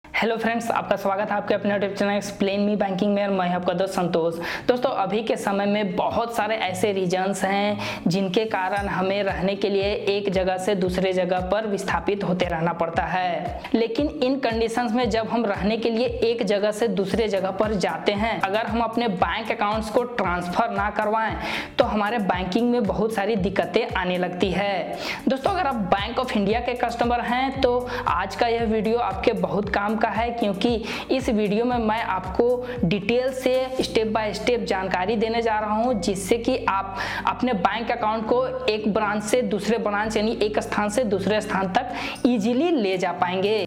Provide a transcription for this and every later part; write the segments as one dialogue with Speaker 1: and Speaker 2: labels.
Speaker 1: Hello friends, आपका स्वागत है आपके अपने YouTube channel explain me banking में। और मैं आपका दोस्त संतोष। दोस्तों, अभी के समय में बहुत सारे ऐसे रीजन्स हैं जिनके कारण हमें रहने के लिए एक जगह से दूसरे जगह पर विस्थापित होते रहना पड़ता है। लेकिन इन कंडीशंस में जब हम रहने के लिए एक जगह से दूसरे जगह पर जाते हैं, अगर हम अपने बैंक अकाउंट्स को ट्रांसफर ना करवाएं तो हमारे बैंकिंग में बहुत सारी दिक्कतें आने लगती है। दोस्तों, अगर आप बैंक ऑफ इंडिया के कस्टमर हैं तो आज का यह वीडियो आपके बहुत काम का है, क्योंकि इस वीडियो में मैं आपको डिटेल से स्टेप बाय स्टेप जानकारी देने जा रहा हूं, जिससे कि आप अपने बैंक अकाउंट को एक ब्रांच से दूसरे ब्रांच यानी एक स्थान से दूसरे स्थान तक इजीली ले जा पाएंगे।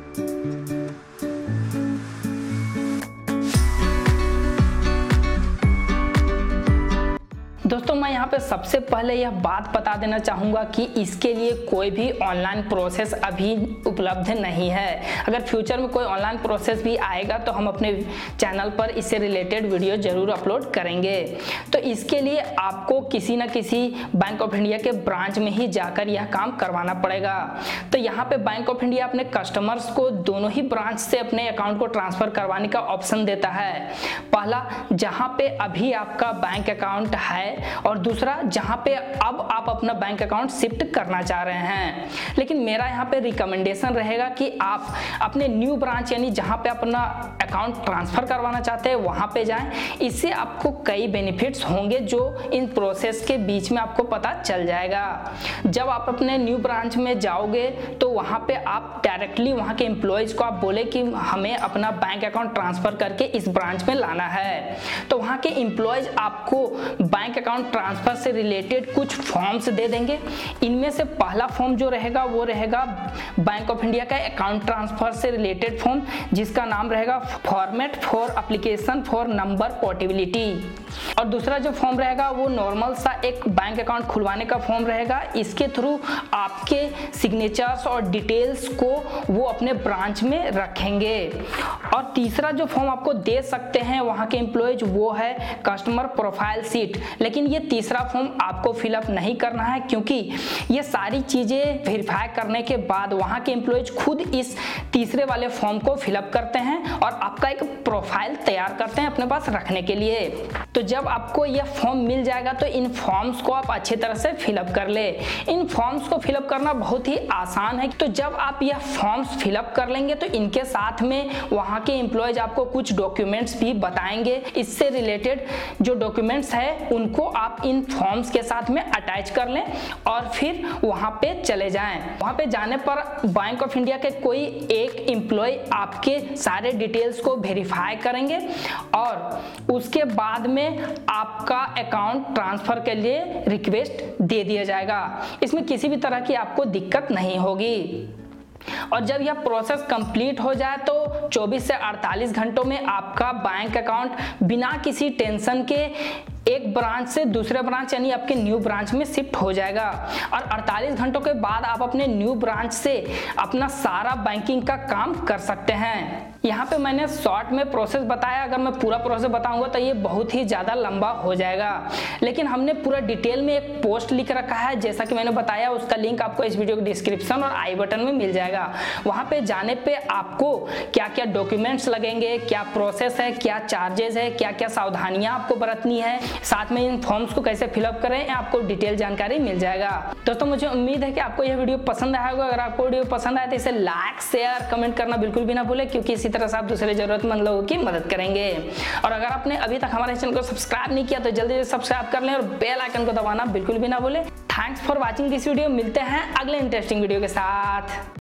Speaker 1: दोस्तों, मैं यहाँ पे सबसे पहले यह बात बता देना चाहूँगा कि इसके लिए कोई भी ऑनलाइन प्रोसेस अभी उपलब्ध नहीं है। अगर फ्यूचर में कोई ऑनलाइन प्रोसेस भी आएगा तो हम अपने चैनल पर इससे रिलेटेड वीडियो जरूर अपलोड करेंगे। तो इसके लिए आपको किसी न किसी बैंक ऑफ इंडिया के ब्रांच में ही जाकर यह काम करवाना पड़ेगा। तो यहाँ पे बैंक ऑफ इंडिया अपने कस्टमर्स को दोनों ही ब्रांच से अपने अकाउंट को ट्रांसफर करवाने का ऑप्शन देता है। पहला, जहाँ पे अभी आपका बैंक अकाउंट है, और दूसरा जहां पे अब आप अपना बैंक अकाउंट शिफ्ट करना चाह रहे हैं। लेकिन मेरा यहां पे रिकमेंडेशन रहेगा कि आप अपने न्यू ब्रांच यानी जहां पे अपना अकाउंट ट्रांसफर करवाना चाहते हैं वहां पे जाएं। इससे आपको कई बेनिफिट्स होंगे जो इन प्रोसेस के बीच में आपको पता चल जाएगा। जब आप अपने न्यू ब्रांच में जाओगे तो वहां पे आप डायरेक्टली वहां के एम्प्लॉयज को आप बोले कि हमें अपना बैंक अकाउंट ट्रांसफर करके इस ब्रांच में लाना है, तो वहां के एम्प्लॉयज आपको बैंक अकाउंट ट्रांसफर से रिलेटेड कुछ फॉर्म्स दे देंगे। इनमें से पहला फॉर्म जो रहेगा वो रहेगा बैंक ऑफ इंडिया का अकाउंट ट्रांसफर से रिलेटेड फॉर्म, जिसका नाम रहेगा format for application for number portability. और दूसरा जो फॉर्म रहेगा वो नॉर्मल सा एक बैंक अकाउंट खुलवाने का फॉर्म रहेगा। इसके थ्रू आपके सिग्नेचर्स और डिटेल्स को वो अपने ब्रांच में रखेंगे। और तीसरा जो फॉर्म आपको दे सकते हैं वहां के एम्प्लॉयज वो है कस्टमर प्रोफाइल शीट। लेकिन ये तीसरा फॉर्म आपको फिलअप नहीं करना है, क्योंकि ये सारी चीजें वेरीफाई करने के बाद वहां के एम्प्लॉयज खुद इस तीसरे वाले फॉर्म को फिलअप करते हैं और आपका एक प्रोफाइल तैयार करते हैं अपने पास रखने के लिए। तो जब आपको यह फॉर्म मिल जाएगा तो इन फॉर्म्स को आप अच्छी तरह से फिलअप कर ले। इन फॉर्म्स को फिलअप करना बहुत ही आसान है। तो जब आप यह फॉर्म्स फिलअप कर लेंगे तो इनके साथ में वहां के एम्प्लॉयज आपको कुछ डॉक्यूमेंट्स भी बताएंगे। इससे रिलेटेड जो डॉक्यूमेंट्स है उनको आप इन फॉर्म्स के साथ में अटैच कर लें और फिर वहां पे चले जाएं। वहां पे जाने पर बैंक ऑफ इंडिया के कोई एक एम्प्लॉय आपके सारे डिटेल्स को वेरीफाई करेंगे और उसके बाद में आपका अकाउंट ट्रांसफर के लिए रिक्वेस्ट दे दिया जाएगा। इसमें किसी भी तरह की आपको दिक्कत नहीं होगी। और जब यह प्रोसेस कंप्लीट हो जाए तो 24 से 48 घंटों में आपका बैंक अकाउंट बिना किसी टेंशन के एक ब्रांच से दूसरे ब्रांच यानी आपके न्यू ब्रांच में शिफ्ट हो जाएगा। और 48 घंटों के बाद आप अपने न्यू ब्रांच से अपना सारा बैंकिंग का काम कर सकते हैं। यहाँ पे मैंने शॉर्ट में प्रोसेस बताया, अगर मैं पूरा प्रोसेस बताऊंगा तो ये बहुत ही ज़्यादा लंबा हो जाएगा। लेकिन हमने पूरा डिटेल में एक पोस्ट लिख रखा है, जैसा कि मैंने बताया, उसका लिंक आपको इस वीडियो के डिस्क्रिप्शन और आई बटन में मिल जाएगा। वहाँ पे जाने पे आपको क्या क्या डॉक्यूमेंट्स लगेंगे, क्या प्रोसेस है, क्या चार्जेस है, क्या क्या सावधानियाँ आपको बरतनी है, साथ में इन फॉर्म्स को कैसे फिलअप करें, आपको डिटेल जानकारी मिल जाएगा। दोस्तों, मुझे उम्मीद है कि आपको यह वीडियो पसंद आया होगा। अगर आपको वीडियो पसंद आए तो इसे लाइक, शेयर, कमेंट करना बिल्कुल भी ना भूलें, क्योंकि इसी तरह से आप दूसरे जरूरतमंद लोगों की मदद करेंगे। और अगर आपने अभी तक हमारे चैनल को सब्सक्राइब नहीं किया तो जल्दी से सब्सक्राइब कर लें और बेल आइकन को दबाना बिल्कुल भी ना भूलें। Thanks for watching this video. मिलते हैं अगले इंटरेस्टिंग वीडियो के साथ।